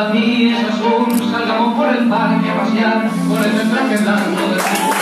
para mí es azul. Salgamos por el parque a pasear con el traje blanco del sur.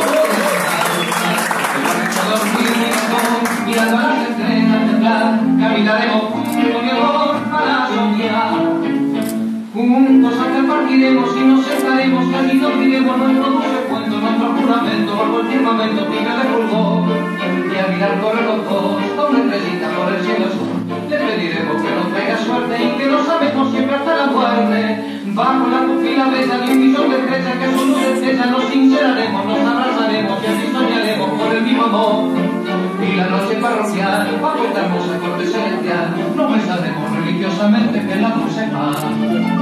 Mirando a las estrellas temblar, caminaremos con mi amor para soñar. Juntos hasta el parque iremos y nos sentaremos y allí nos diremos nuestro dulce cuento, nuestro juramento bajo el firmamento pica de fulgor. Y al mirar correr los dos con una estrellita por el cielo azul, le pediremos que nos traiga suerte y que nos amemos siempre hasta la muerte. Bajo la pupila bella de un visor de estrella que su luz estrella nos sinceraremos, nos abrazaremos y así soñaremos por el mismo amor. Y la noche parroquial, bajo esta hermosa corte celestial, nos besaremos religiosamente que la dulce paz.